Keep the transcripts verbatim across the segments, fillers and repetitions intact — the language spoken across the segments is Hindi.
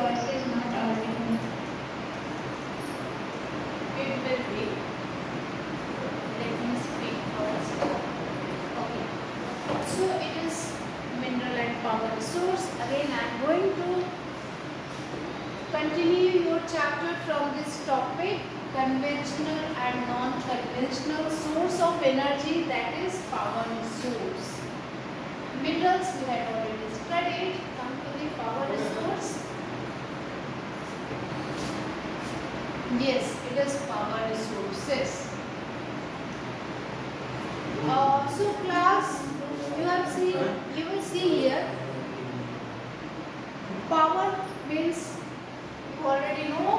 voice is not audible. It will be. Let me speak first. Okay. So it is mineral and power resource. Again, I am going to continue your chapter from this topic, conventional and non-conventional source of energy, that is power resource. Minerals we had already studied. Come to the power resource. Yes, it is power resources. Uh, so class, you have seen, you will see here, power means you already know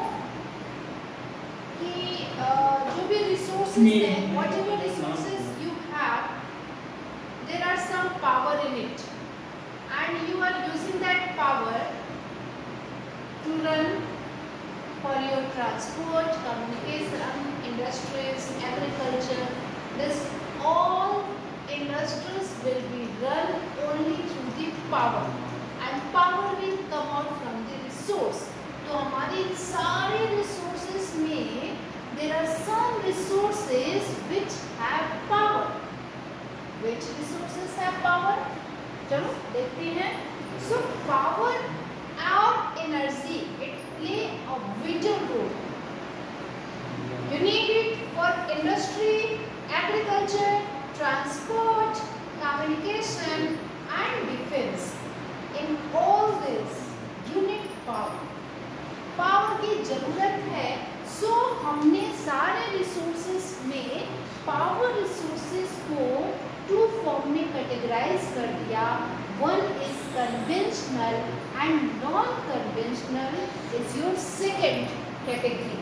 कि uh, जो भी resources हैं, whatever resources you have, there are some power in it, and you are using that power to run for your transport, communication, industries, agriculture. This all industries will be run only through the power, and power will come out from the resource. तो हमारे सारे resources में there are some resources which have power. Which resources have power? चलो देखते हैं. So power or energy, it play a vital role. You need it for industry, agriculture, transport, communication and defense. In all this you need power. Power की जरूरत है. सो so, हमने सारे रिसोर्सेस में पावर रिसोर्सेस को टू फॉर्म में कैटेगराइज कर दिया. One is conventional and non conventional is your second category.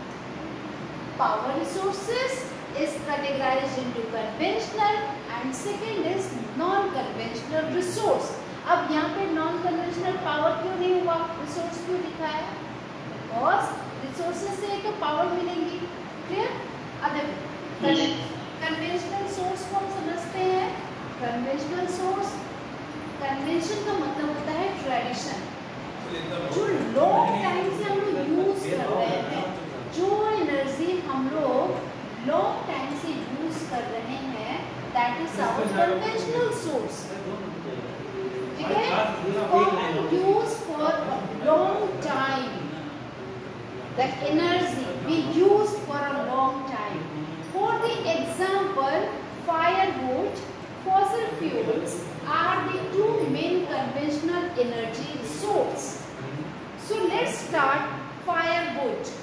Power resources is categorized into conventional and second is non-conventional resource. अब यहाँ पे non-conventional power क्यों नहीं हुआ, resource क्यों लिखा है? Because resources से एक पावर मिलेंगी. Clear? अगर conventional source को हम समझते हैं, conventional source, convention का मतलब होता है tradition. जो long time से हम लोग use कर रहे हैं, जो energy हम लोग long time से use कर रहे हैं, that is our conventional source. ठीक है? और use for a long time. That energy we use for a long time. For the example, firewood, fossil fuels are the two main conventional energy resource. So let's start firewood.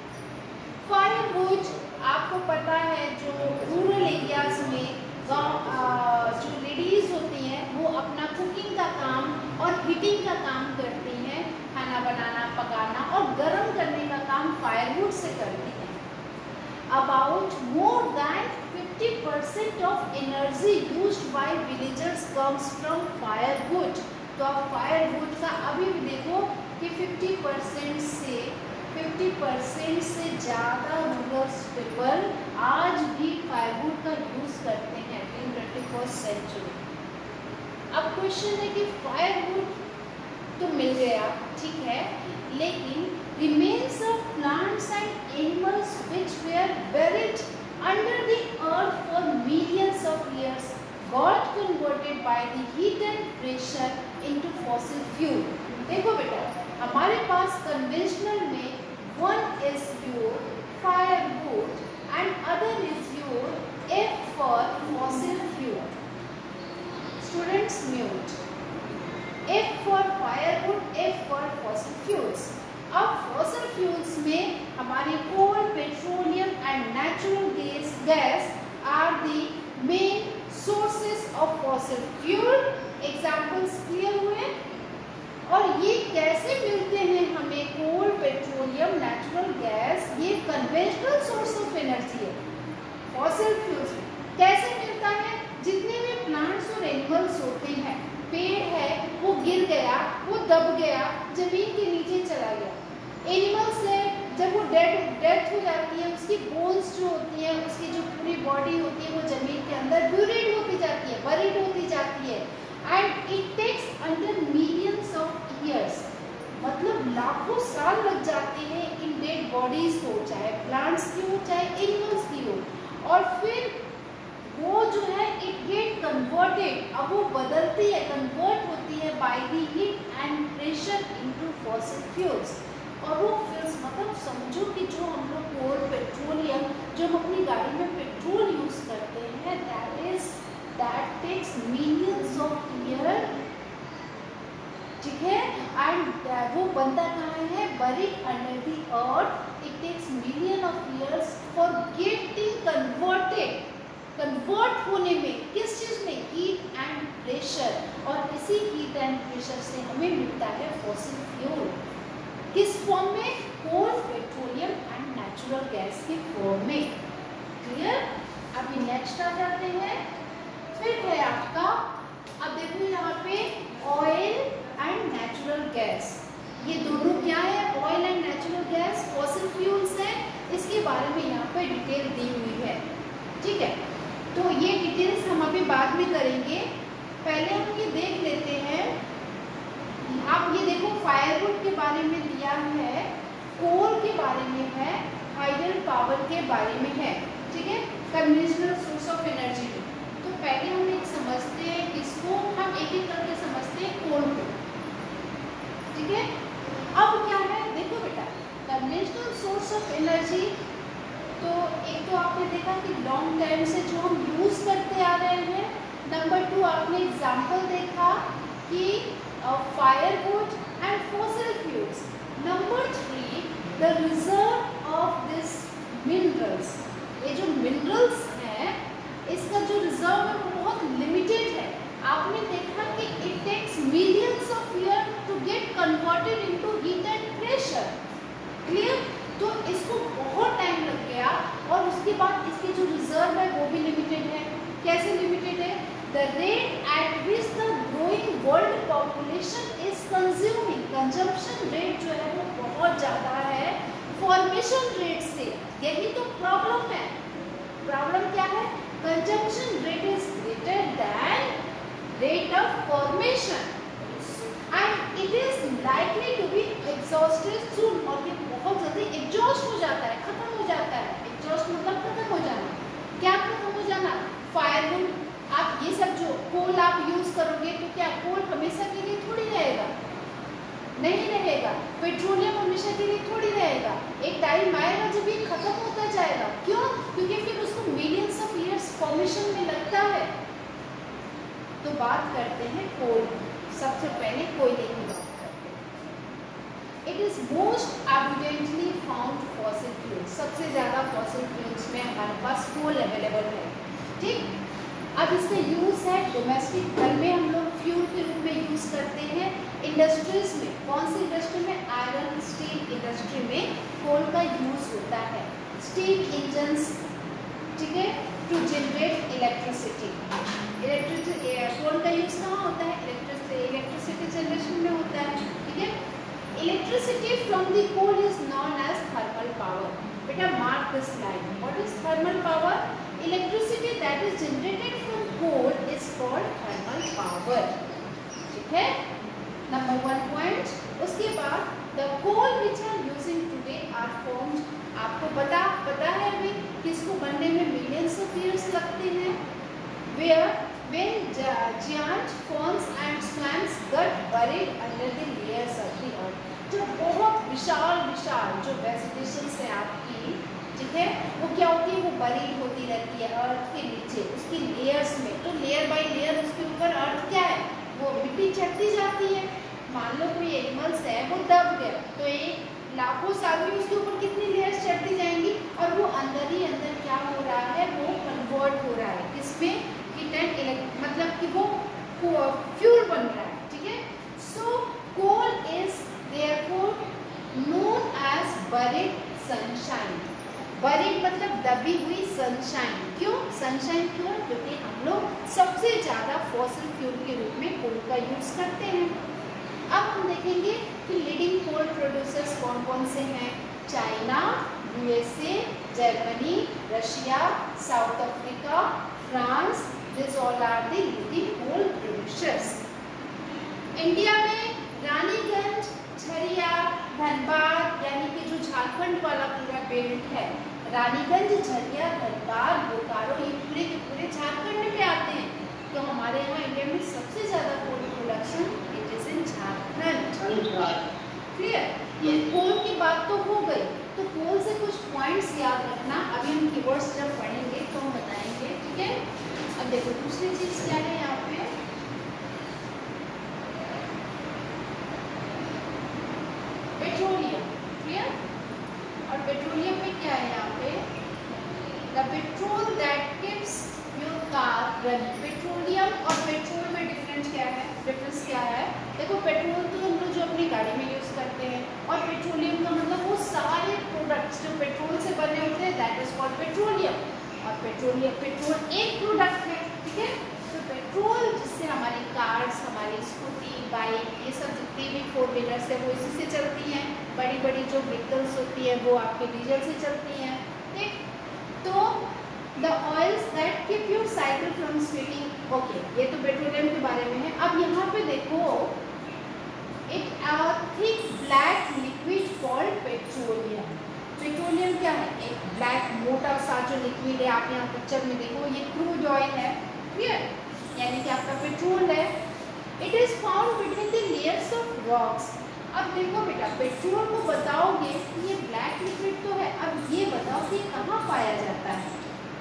Firewood आपको पता है जो रूरल एरियाज में गाँव जो लेडीज होती हैं वो अपना कुकिंग का काम और हीटिंग का काम करती हैं, खाना बनाना, पकाना और गर्म करने का काम फायरवुड से करती हैं. About more than fifty percent of energy used by villagers comes from firewood. तो आप फायरवुड का अभी भी देखो कि फिफ्टी परसेंट से फिफ्टी परसेंट से ज़्यादा रूरल पीपल आज भी फायरवुड का यूज़ करते हैं इन ट्वेंटी फर्स्ट सेंचुरी. अब क्वेश्चन है कि फायरवुड तो मिल गया, ठीक है, लेकिन remains of plants and animals which were buried under the earth for millions of years got converted by the heat and pressure into fossil fuel. देखो बेटा, हमारे पास कन्वेंशनल में one is your firewood and other is your F for fossil fuel. Students mute. F for firewood, F for fossil fuels. अब fossil fuels में हमारे coal, petroleum and natural gas gas are the main sources of fossil fuel. Examples clear हुए? और ये कैसे मिलते हैं हमें? कोल, पेट्रोलियम, नेचुरल गैस, ये कन्वेंशनल सोर्स ऑफ एनर्जी है. फॉसिल फ्यूल्स कैसे मिलता है? जितने भी प्लांट्स और एनिमल्स होते हैं, पेड़ है वो गिर गया, वो दब गया, जमीन के नीचे चला गया. एनिमल्स है, जब वो डेड डेथ हो जाती है, उसकी बोन्स जो होती हैं, उसकी जो पूरी बॉडी होती है वो जमीन के अंदर ब्यूरिड होती जाती है, बरीड होती जाती है. And it takes under millions of years. मतलब मतलब लाखों साल लग जाते हैं इन डेड बॉडीज को, चाहे प्लांट्स की हो चाहे एनिमल्स की हो, और फिर वो जो है इट गेट कन्वर्टेड, अब वो बदलती है, कन्वर्ट होती है by the heat and pressure into fossil fuels. और वो फ्यूल्स मतलब समझो कि जो हम लोग कोल, पेट्रोलियम, जो हम अपनी गाड़ी में पेट्रोल यूज करते हैं, that is that takes millions of year, ठीक है, एंड वो बनता कहाँ है, buried under the earth, it takes million of years for getting converted, convert होने में, किस चीज में, हीट एंड प्रेशर, और इसी हीट एंड प्रेशर से हमें मिलता है फॉसिल फ्यूल, किस फॉर्म में, coal, petroleum and natural gas के फॉर्म में। क्लियर? अभी नेक्स्ट आ जाते हैं, फिर है आपका, अब देखो यहाँ पे ऑयल एंड नेचुरल गैस, ये दोनों क्या है, oil and natural gas fossil fuels है, इसके बारे में यहाँ पे डिटेल दी हुई है, ठीक है। तो ये डिटेल्स हम अभी बाद में करेंगे, पहले हम ये देख लेते हैं। आप ये देखो फायरवुड के बारे में दिया है, कोल के बारे में है, हाइडल पावर के बारे में है, ठीक है, कन्वेंशनल सोर्स ऑफ एनर्जी। तो पहले हम एक समझते हैं, इसको हम एक एक करके समझते हैं, कोल को, ठीक है। अब क्या है, देखो बेटा, कन्वेंशनल सोर्स ऑफ एनर्जी, तो एक तो आपने देखा कि लॉन्ग टाइम से जो हम यूज करते आ रहे हैं, नंबर टू आपने एग्जाम्पल देखा कि firewood and fossil fuels, number three the reserve of this minerals, ये जो मिनरल्स हैं इसका जो रिजर्व है वो बहुत लिमिटेड है। आपने देखा कि it takes millions of year to get converted into heat and pressure, clear. तो इसको बहुत टाइम लग गया, और उसके बाद इसकी जो रिजर्व है वो भी लिमिटेड है। कैसे लिमिटेड है, the rate at which the growing world population is consuming, consumption rate जो है वो बहुत ज़्यादा है फॉर्मेशन रेट से, यही तो प्रॉब्लम है। प्रॉब्लम क्या है, consumption rate is greater than rate of formation and it is likely to be exhausted soon, और ये बहुत जल्दी एग्जॉस्ट हो जाता है, खत्म हो जाता है। एग्जॉस्ट मतलब खत्म हो जाना, क्या खत्म हो जाना, फायरवुड, आप ये सब जो कोल आप यूज करोगे तो क्या कोल हमेशा के लिए थोड़ी रहेगा, नहीं रहेगा। पेट्रोलियम हमेशा के लिए थोड़ी रहेगा, एक टाइम आएगा जब ये खत्म होता जाएगा। क्यों? क्योंकि फिर उसको मिलियंस ऑफ ईयर्स फॉर्मेशन में लगता है। तो बात करते हैं कोल, सबसे पहले कोयले की बात करते हैं। It is most evidently found fossil fuels, सबसे ज्यादा फॉसिल फ्यूल्स में हमारे पास कोल अवेलेबल है, ठीक। अब इसका यूज है डोमेस्टिक, घर में हम लोग फ्यूल के रूप में यूज करते हैं। इंडस्ट्रीज में, कौन सी इंडस्ट्री में, आयरन स्टील इंडस्ट्री में कोल का यूज होता है। स्टीम इंजन्स, ठीक है, to generate electricity, electricity coal का यूज कहाँ होता है, इलेक्ट्रिसिटी जनरेशन में होता है, ठीक है। Electricity from the coal is known as thermal power. बेटा mark this line, what is thermal power, electricity that is generated from coal is called thermal power, ठीक है, नंबर वन पॉइंट। उसके बाद the coal which are using today are formed, आपको पता पता है अभी किसको बनने में मिलियंस ऑफ ईयर्स लगते हैं, where when giant ferns and swamps got buried under the layers of the earth, जो बहुत विशाल विशाल जो वेजिटेशन है आपकी, ठीक है, वो क्या होती है, वो बरीड होती रहती है अर्थ के नीचे उसकी लेयर्स में। तो लेयर बाय लेयर उसके ऊपर अर्थ क्या है, वो मिट्टी चढ़ती जाती है। मान लो कोई एनिमल्स है वो दब गया, तो एक लाखों साल में उसके ऊपर कितनी लेयर्स चढ़ती जाएंगी, और वो अंदर ही अंदर क्या हो रहा है, वो कन्वर्ट हो रहा है किसमें, हीट एंड इलेक्ट्रिक, मतलब कि वो फ्यूल बन रहा है, ठीक है। So coal is therefore known as buried sunshine, buried मतलब दबी हुई सनशाइन। क्यों सनशाइन, क्यों, क्योंकि हम लोग सबसे ज्यादा फॉसिल फ्यूल के रूप में कोल का यूज करते हैं। अब हम देखेंगे कि लीडिंग कोल प्रोड्यूसर्स कौन कौन से हैं, China, USA, Germany, Russia, South Africa, France, this all are the leading coal producers. India में रानीगंज, झरिया, झारखंड वाला पूरा बेल्ट है, रानीगंज, झरिया, धनबाद, बोकारो, ये पूरे के पूरे झारखंड में आते हैं। तो हमारे यहाँ इंडिया में सबसे ज्यादा coal production it is in Jharkhand. Clear? ये कोल की बात तो हो गई, तो कोल से कुछ पॉइंट्स याद रखना। अभी हम कीवर्ड्स जब पढ़ेंगे तो हम बताएंगे, ठीक है? अब देखो दूसरी चीज क्या है यहाँ पे, पेट्रोलियम। क्लियर? और पेट्रोलियम में क्या है यहाँ पे, the petrol that keeps your car running. Petroleum और पेट्रोल में डिफरेंस क्या है, डिफरेंस क्या है? देखो पेट्रोल तो हम लोग जो अपनी गाड़ी में यूज करते हैं, और पेट्रोलियम का मतलब वो सारे प्रोडक्ट्स जो पेट्रोल से बने होते हैं, दैट इज कॉल्ड पेट्रोलियम। और पेट्रोलियम, पेट्रोल एक प्रोडक्ट है, ठीक है? तो पेट्रोल जिससे हमारी कार्स, हमारी स्कूटी, बाइक, ये सब जितनी भी फोर व्हीलर्स है वो इसी से चलती हैं। बड़ी बड़ी जो व्हीकल्स होती है वो आपके डीजल से चलती हैं, ठीक? तो the oils that keep your cycle from speeding. Okay, ये तो पेट्रोलियम के बारे में है। अब यहाँ पे देखो, it a thick black liquid called petroleum. Petroleum क्या है? एक ब्लैक मोटा सा जो लिक्विड है, आप यहाँ पिक्चर में देखो, ये क्रूड ऑयल है। क्लियर? यानी कि आपका पेट्रोल है। It is found between the layers of rocks. अब देखो बेटा, पेट्रोल को बताओगे कि ये ब्लैक लिक्विड तो है, अब ये बताओ कि कहाँ पाया जाता है?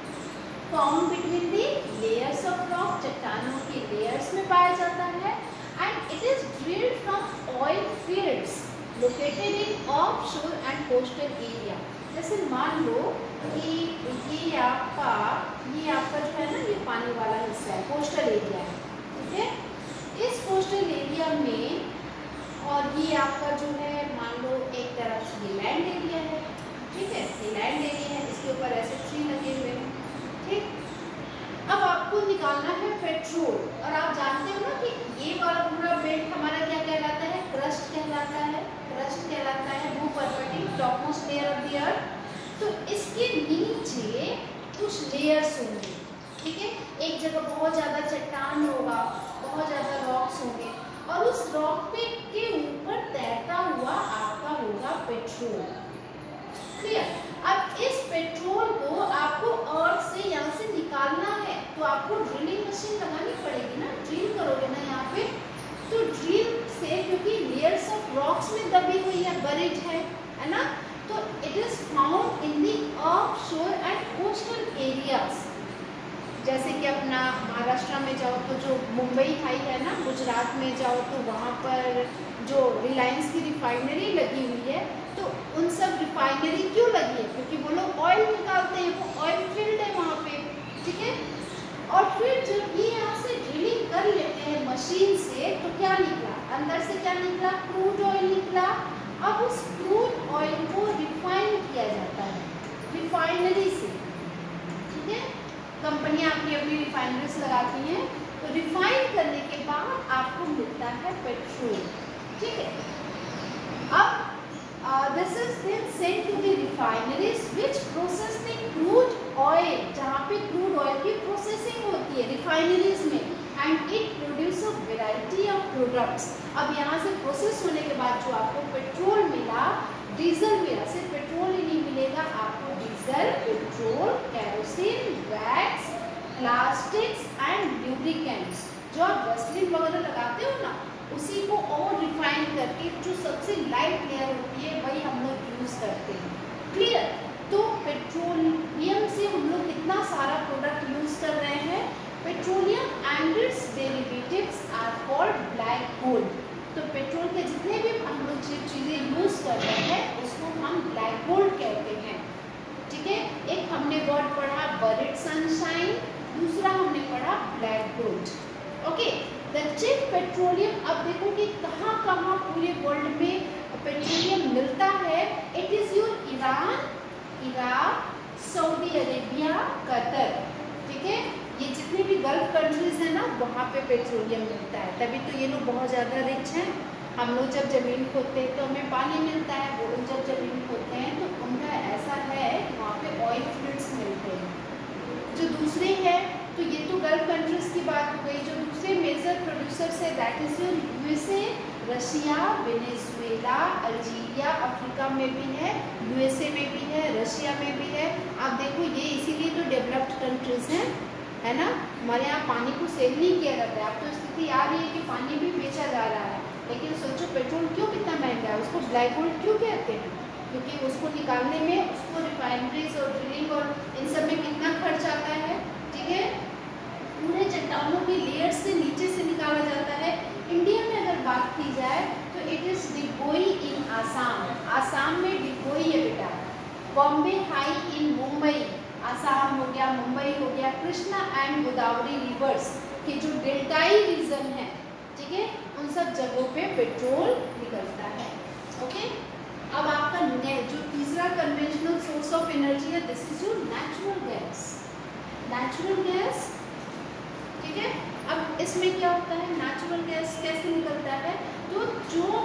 Found between the layers of rock, चट्टानों की लेयर्स में पाया जाता है। And it is drilled from oil fields located in offshore and coastal area. जैसे मान लो कि ये आपका ये आपका जो है ना, ये पानी वाला हिस्सा है, कोस्टल एरिया है, ठीक है? इस कोस्टल एरिया में, और ये आपका जो है मान लो एक तरफ ये लैंड एरिया है, ठीक है? ये लैंड एरिया है, इसके ऊपर ऐसे ट्री लगे हुए हैं, ठीक? अब आपको निकालना है पेट्रोल, और आप जानते हो ना कि ये वाला पूरा बेल्ट हमारा क्या कहलाता है? क्रस्ट कहलाता है। क्रस्ट कहलाता है भूपर्वती, topmost layer of the earth. तो इसके नीचे कुछ लेयर्स होंगे, ठीक है? एक जगह बहुत ज्यादा चट्टान होगा, बहुत ज्यादा रॉक्स होंगे, और उस रॉक पे के ऊपर तैरता हुआ आपका होगा पेट्रोल। क्लियर? अब इस पेट्रोल को आपको अर्थ से यहाँ से निकालना है, तो आपको ड्रिलिंग मशीन लगानी पड़ेगी ना, ड्रिल करोगे ना यहाँ पे। तो ड्रिल से, क्योंकि लेयर्स ऑफ रॉक्स में दबी हुई है, बरीड है, है ना? तो it is found in the offshore and coastal areas. जैसे कि अपना महाराष्ट्र में जाओ तो जो मुंबई खाई है ना, गुजरात में जाओ तो वहाँ पर जो रिलायंस की रिफाइनरी लगी हुई है, तो उन सब रिफाइनरी क्यों लगी है? क्योंकि वो लोग ऑयल निकालते हैं, वो ऑयल फील्ड है वहाँ पे, ठीक है? और फिर जब ये यहाँ से ड्रिलिंग कर लेते हैं मशीन से, तो क्या निकला? अंदर से क्या निकला? क्रूड ऑयल निकला। अब उस क्रूड ऑयल को रिफाइन किया जाता है रिफाइनरी से, ठीक है? कंपनियां अपनी अपनी रिफाइनरीज लगाती हैं, तो रिफाइन करने के बाद आपको मिलता है पेट्रोल, ठीक है? अब this is then sent to the refineries which process the crude oil, जहाँ पे क्रूड ऑयल की प्रोसेसिंग होती है रिफाइनरीज में, and it produce a variety of products. अब यहाँ से प्रोसेस होने के बाद जो आपको पेट्रोल मिला, डीजल मिला, सिर्फ पेट्रोल ही नहीं मिलेगा आपको, diesel, petrol, kerosene, wax, plastics and lubricants. जो आप वैसलीन वगैरह लगाते हो ना, उसी को और रिफाइन करके जो सबसे लाइट लेयर होती है वही हम लोग यूज करते हैं। क्लियर? तो पेट्रोलियम से हम लोग कितना सारा प्रोडक्ट यूज कर रहे हैं। Petroleum and its derivatives are called black gold. तो पेट्रोल के जितने भी हम लोग चीज़ें यूज कर रहे हैं उसको हम ब्लैक गोल्ड कहते हैं, ठीक है? एक हमने वर्ड पढ़ा बरीड सनशाइन, दूसरा हमने पढ़ा black gold. Okay, the cheap petroleum. अब देखो कि कहाँ कहाँ पूरे वर्ल्ड में पेट्रोलियम मिलता है। It is your Iran, Iraq, Saudi Arabia, Qatar, ठीक है? ये जितने भी गल्फ कंट्रीज हैं ना, वहाँ पे पेट्रोलियम मिलता है, तभी तो ये लोग बहुत ज़्यादा रिच हैं। हम लोग जब ज़मीन खोदते हैं तो हमें पानी मिलता है, वो लोग जब ज़मीन खोदते हैं तो उनका ऐसा है कि वहाँ पे ऑयल फील्ड्स मिलते हैं। जो दूसरे हैं, तो ये तो गल्फ कंट्रीज की बात हो गई। जो दूसरे मेजर प्रोड्यूसर्स है that is your USA, Russia, Venezuela, Algeria Africa में भी है, यूएसए में भी है, रशिया में भी है। आप देखो ये इसीलिए तो डेवलप्ड कंट्रीज हैं, है ना। हमारे यहाँ पानी को सेल नहीं किया जाता है। अब तो स्थिति आ रही है कि पानी भी बेचा जा रहा है, लेकिन सोचो पेट्रोल क्यों कितना महंगा है, उसको ब्लैक गोल्ड क्यों कहते हैं, क्योंकि उसको निकालने में, उसको रिफाइनरीज और ड्रिलिंग और इन सब में कितना खर्च आता है। ठीक है, पूरे चट्टानों की लेयर से नीचे से निकाला जाता है। इंडिया में अगर बात की जाए तो it is Digboi in Assam, Assam में डिगबोई है बेटा। बॉम्बे हाई इन मुंबई, आसाम हो गया, मुंबई हो गया। कृष्णा एंड गोदावरी रिवर्स के जो डेल्टाई रीजन है, ठीक है, उन सब जगहों पे पेट्रोल निकलता है। ओके, अब आपका जो तीसरा कन्वेंशनल सोर्स ऑफ एनर्जी है, this is your natural gas. Natural gas, ठीक है। अब इसमें क्या होता है, नेचुरल गैस कैसे निकलता है, तो जो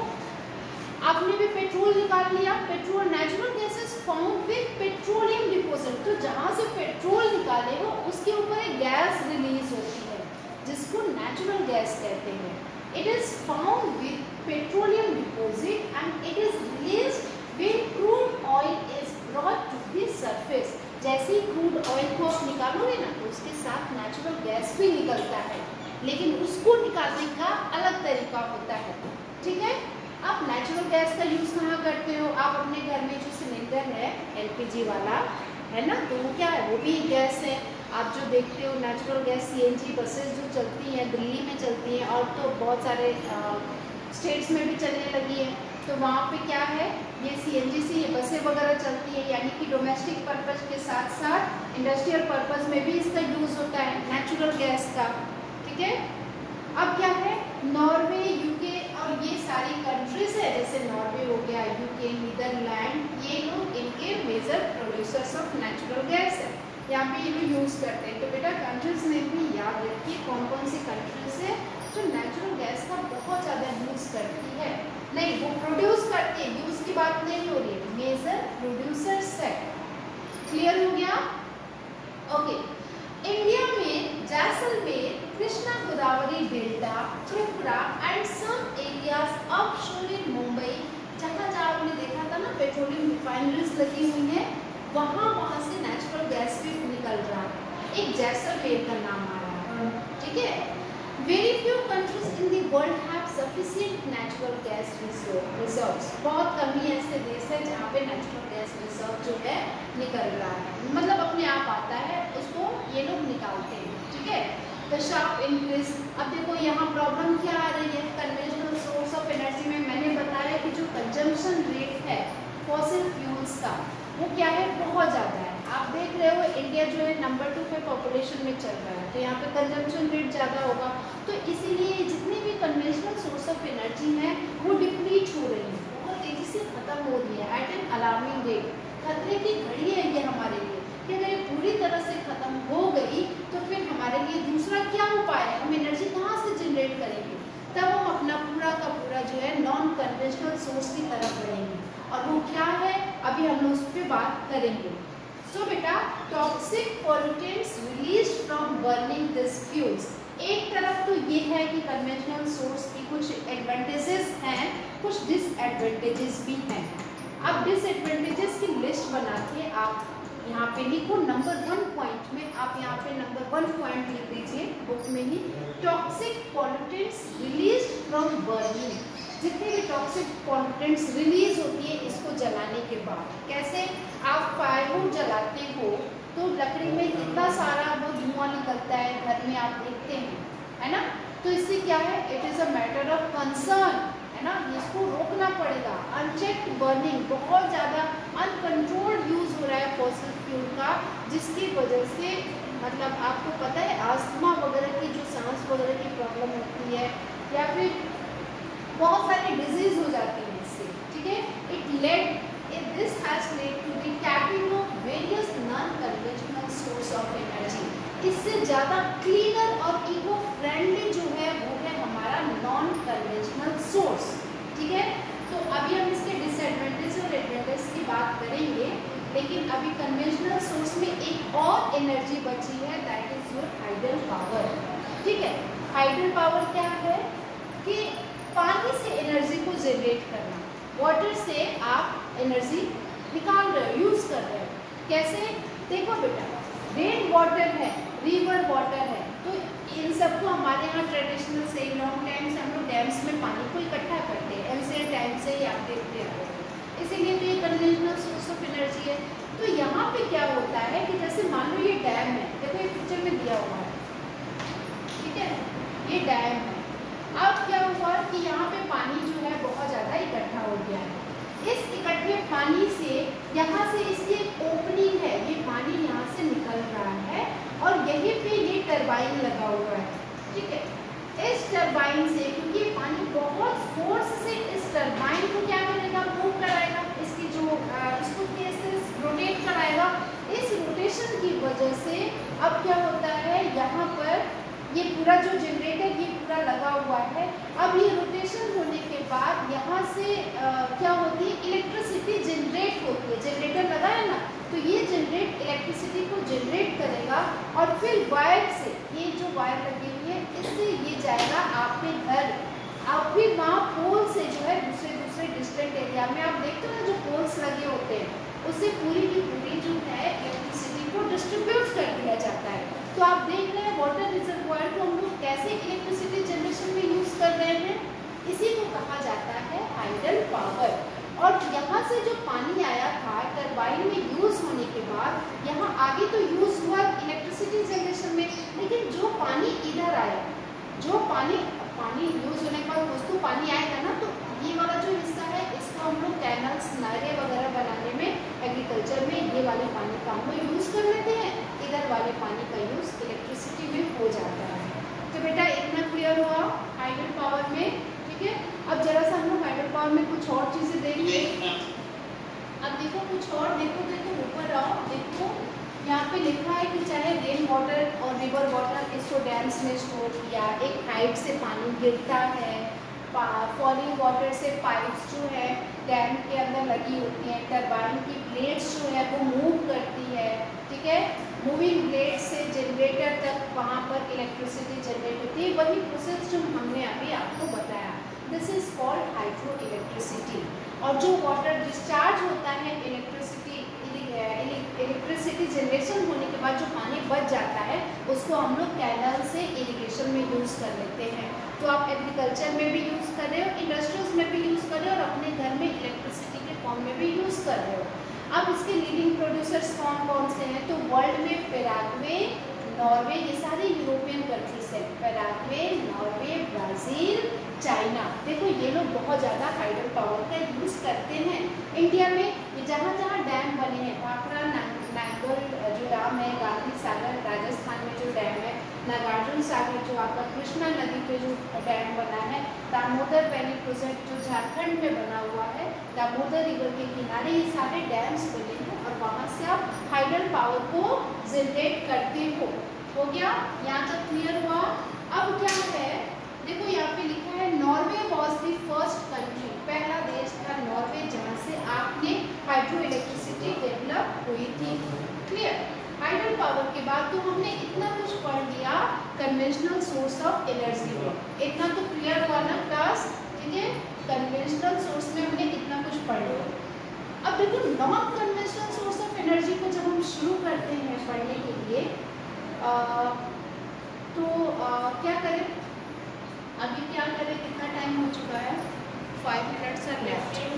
आपने भी पेट्रोल निकाल लिया, petrol natural gas is found with petroleum deposit, तो जहाँ से पेट्रोल निकाले हो उसके ऊपर एक गैस रिलीज होती है जिसको नेचुरल गैस कहते हैं। It is found with petroleum deposit and it is released when crude oil is brought to the surface. जैसे ही क्रूड ऑयल को आप निकालोगे ना तो उसके साथ नेचुरल गैस भी निकलता है, लेकिन उसको निकालने का अलग तरीका होता है। ठीक है, आप नेचुरल गैस का यूज़ कहाँ करते हो, आप अपने घर में जो सिलेंडर है एलपीजी वाला है ना, तो वो क्या है, वो भी गैस है। आप जो देखते हो नेचुरल गैस सीएनजी बसेस जो चलती हैं, दिल्ली में चलती हैं और तो बहुत सारे स्टेट्स में भी चलने लगी है, तो वहाँ पे क्या है, ये सीएनजी से ये बसें वगैरह चलती है, यानी कि डोमेस्टिक पर्पज़ के साथ साथ इंडस्ट्रियल पर्पज़ में भी इसका यूज़ होता है नेचुरल गैस का। ठीक है, अब क्या है, नॉर्वे, यूके और ये सारी कंट्रीज है, जैसे नॉर्वे हो गया, यूके, नीदरलैंड, ये लोग इनके major producers of natural gas है, यहाँ पे ये लोग यूज़ करते हैं। तो बेटा कंट्रीज में भी याद रखिए कौन कौन सी कंट्रीज है जो नेचुरल गैस का बहुत ज़्यादा यूज़ करती है। नहीं, वो प्रोड्यूस करती है, यूज़ की बात नहीं हो रही है, मेजर प्रोड्यूसर्स है। क्लियर हो गया? ओके, इंडिया में Jaisalmer, Krishna Godavari delta, Tripura and some areas offshore in Mumbai, जहाँ जहाँ आपने देखा था ना पेट्रोलियम रिफाइनरीज लगी हुई हैं, वहाँ वहाँ से नेचुरल गैस भी निकल रहा है। एक जैसलमेर का नाम आ रहा है। ठीक है, very few countries in the world have sufficient natural gas reserves, बहुत कम ही ऐसे देश है जहाँ पे नेचुरल गैस रिजर्व जो है निकल रहा है, मतलब अपने आप आता है, उसको ये लोग निकालते हैं। ठीक है, द शार्प इंक्रीज। अब देखो यहाँ प्रॉब्लम क्या आ रही है, कन्वेंशनल सोर्स ऑफ एनर्जी में मैंने बताया कि जो कंजम्पशन रेट है फॉसिल फ्यूल्स का, वो क्या है, बहुत ज़्यादा है। आप देख रहे हो इंडिया जो है नंबर टू पे पॉपुलेशन में चल रहा है, तो यहाँ पे कंजम्पशन रेट ज़्यादा होगा, तो इसीलिए जितनी भी कन्वेंशनल सोर्स ऑफ एनर्जी है वो डिप्लीट हो रही है, बहुत तेज़ी से खत्म हो रही है एट एन अलार्मिंग रेट। खतरे की घड़ी है ये हमारे लिए कि अगर ये पूरी तरह से खत्म हो गई तो फिर हमारे लिए दूसरा क्या उपाय है, हम एनर्जी कहाँ से जनरेट करेंगे, तब हम अपना पूरा का पूरा जो है नॉन कन्वेंशनल सोर्स की तरफ बढ़ेंगे, और वो क्या है अभी हम लोग उस पर बात करेंगे। सो बेटा, toxic pollutants released from burning this fuels, एक तरफ तो ये है कि कन्वेंशनल सोर्स की कुछ एडवांटेजेस हैं, कुछ डिसएडवांटेजेस भी हैं। अब डिसएडवांटेजेस की लिस्ट बना के आप यहाँ पे लिखो, नंबर वन पॉइंट में आप यहाँ पे नंबर वन पॉइंट लिख दीजिए बुक में ही, toxic pollutants released from burning. जितने भी टॉक्सिक पॉल्यूटेंट्स रिलीज होती है इसको जलाने के बाद, कैसे, आप फायरवुड जलाते हो तो लकड़ी में कितना सारा वो धुआं निकलता है, घर में आप देखते हैं, है ना, तो इससे क्या है, it is a matter of concern, है ना, इसको रोकना पड़ेगा। अनचेक्ड बर्निंग, बहुत ज़्यादा अनकंट्रोल्ड यूज़ हो रहा है फॉसिल फ्यूल का, जिसकी वजह से मतलब आपको पता है अस्थमा वगैरह की जो सांस वगैरह की प्रॉब्लम होती है, या फिर बहुत सारी डिजीज हो जाती है इससे। ठीक है, it led this has led to the tapping of various non conventional source of energy. इससे ज़्यादा क्लीनर और इको फ्रेंडली जो है वो है हमारा नॉन कन्वेंशनल सोर्स। ठीक है, तो अभी हम इसके डिसएडवांटेज और एडवांटेज की बात करेंगे, लेकिन अभी कन्वेंशनल सोर्स में एक और एनर्जी बची है, that is your hydel power. ठीक है, हाइडल पावर क्या है कि पानी से एनर्जी को जनरेट करना, वाटर से आप एनर्जी निकाल रहे हो, यूज कर रहे हो। कैसे? देखो बेटा, रेन वाटर है, रिवर वाटर है, तो इन सबको हमारे यहाँ ट्रेडिशनल से लॉन्ग टाइम से हम लोग डैम्स में पानी को इकट्ठा करते हैं, एंशिएंट टाइम से ही आप देखते आ रहे हो, इसीलिए तो ये कन्वेंशनल सोर्स ऑफ एनर्जी है। तो यहाँ पे क्या होता है कि जैसे मान लो ये डैम है, देखो ये पिक्चर में दिया हुआ है, ठीक है, ये डैम है। अब क्या हुआ कि यहाँ पे पानी जो है बहुत ज़्यादा इकट्ठा हो गया है। इस इकट्ठे पानी से यहाँ से इसकी एक ओपनिंग है, ये पानी यहाँ से निकल रहा है और यहीं पे ये टरबाइन लगा हुआ है, ठीक है। इस टरबाइन से, क्योंकि ये पानी बहुत फोर्स से इस टरबाइन को क्या करेगा, मूव कराएगा, इसकी जो इसको कैसे रोटेट कराएगा। इस रोटेशन की वजह से अब क्या होता है, यहाँ पर ये पूरा जो जनरेटर ये पूरा लगा हुआ है। अब ये रोटेशन होने के बाद यहाँ से आ, क्या होती है, इलेक्ट्रिसिटी जनरेट होती है, जनरेटर लगा है ना, तो ये जनरेट इलेक्ट्रिसिटी को जनरेट करेगा और फिर वायर से, ये जो वायर लगी हुई है इससे ये जाएगा आपके घर। आप फिर वहाँ पोल से जो है दूसरे दूसरे डिस्टेंट एरिया में आप देखते हो ना जो पोल्स लगे होते हैं, उससे पूरी की पूरी जो है इलेक्ट्रिसिटी को डिस्ट्रीब्यूट कर दिया जाता है। तो आप देख रहे हैं वाटर रिजर्वायर को हम लोग कैसे इलेक्ट्रिसिटी जनरेशन में यूज कर रहे हैं, इसी को कहा जाता है हाइडल पावर। और यहाँ से जो पानी आया था टरबाइन में यूज होने के बाद, यहाँ आगे तो यूज हुआ इलेक्ट्रिसिटी जनरेशन में, लेकिन जो पानी इधर आया, जो पानी पानी यूज होने के बाद कुछ तो पानी आएगा ना, तो ये वाला जो हिस्सा है इसको हम लोग कैनल्स, नाले वगैरह बनाने में, एग्रीकल्चर में ये वाले पानी का हम लोग यूज कर लेते हैं, इधर वाले पानी का यूज इलेक्ट्रिसिटी में हो जाता है। तो बेटा इतना क्लियर हुआ हाइडल पावर में, ठीक है। अब जरा सा हम लोग हाइडल पावर में कुछ और चीजें देखेंगे। अब देखो कुछ और देखोगे तो ऊपर आओ, देखो यहाँ पे लिखा है कि चाहे रेन वाटर और रिवर वाटर इसको डैम्स में स्टोर किया, एक हाइट से पानी गिरता है, फॉलिंग वाटर से पाइप्स जो है डैम के अंदर लगी होती हैं, टरबाइन की ब्लेड्स जो है वो मूव करती है, ठीक है, मूविंग ब्लेड से जनरेटर तक वहाँ पर इलेक्ट्रिसिटी जनरेट होती है, वही प्रोसेस जो हमने अभी आपको बताया, this is called hydro electricity. और जो वाटर डिस्चार्ज होता है इलेक्ट्रिसिटी इलेक्ट्रिसिटी जनरेशन होने के बाद जो पानी बच जाता है उसको हम लोग कैनल से इरिगेशन में यूज़ कर लेते हैं। तो आप एग्रीकल्चर में भी यूज़ कर रहे हो, इंडस्ट्रीज में भी यूज़ कर रहे हो और अपने घर में इलेक्ट्रिसिटी के फॉर्म में भी यूज़ कर रहे हो। अब इसके लीडिंग प्रोड्यूसर्स कौन कौन से हैं, तो वर्ल्ड में पैराग्वे, नॉर्वे, ये सारे यूरोपियन कंट्रीज हैं, पैराग्वे, नॉर्वे, ब्राज़ील, चाइना। देखो ये लोग बहुत ज़्यादा हाइडल पावर का यूज़ करते हैं। इंडिया में ये जहाँ जहाँ डैम बने हैं, भाखड़ा, नांगल जो डैम है, गांधी सागर राजस्थान में जो डैम है, नागार्जुन सागर जो आपका कृष्णा नदी पे जो डैम बना है, दामोदर वैली प्रोजेक्ट जो झारखंड में बना हुआ है, दामोदर रिवर के किनारे ये सारे डैम्स बने हैं और वहाँ से आप हाइडल पावर को जनरेट करते हो। हो गया, यहाँ तक क्लियर हुआ। अब क्या है, देखो यहाँ पे लिखा है Norway was the first country, पहला देश था नॉर्वे जहाँ से आपने हाइड्रो इलेक्ट्रिसिटी डेवलप हुई थी। क्लियर। हाइडल पावर के बाद तो हमने इतना कुछ पढ़ लिया कन्वेंशनल सोर्स ऑफ एनर्जी में, इतना तो क्लियर हुआ ना क्लास, ठीक है। कन्वेंशनल सोर्स में हमने इतना कुछ पढ़ लिया। अब देखो non conventional source of energy को जब हम शुरू करते हैं पढ़ने के लिए आ, तो आ, क्या करें, अभी क्या करें, कितना टाइम हो चुका है, फाइव मिनट्स आर लेफ्ट।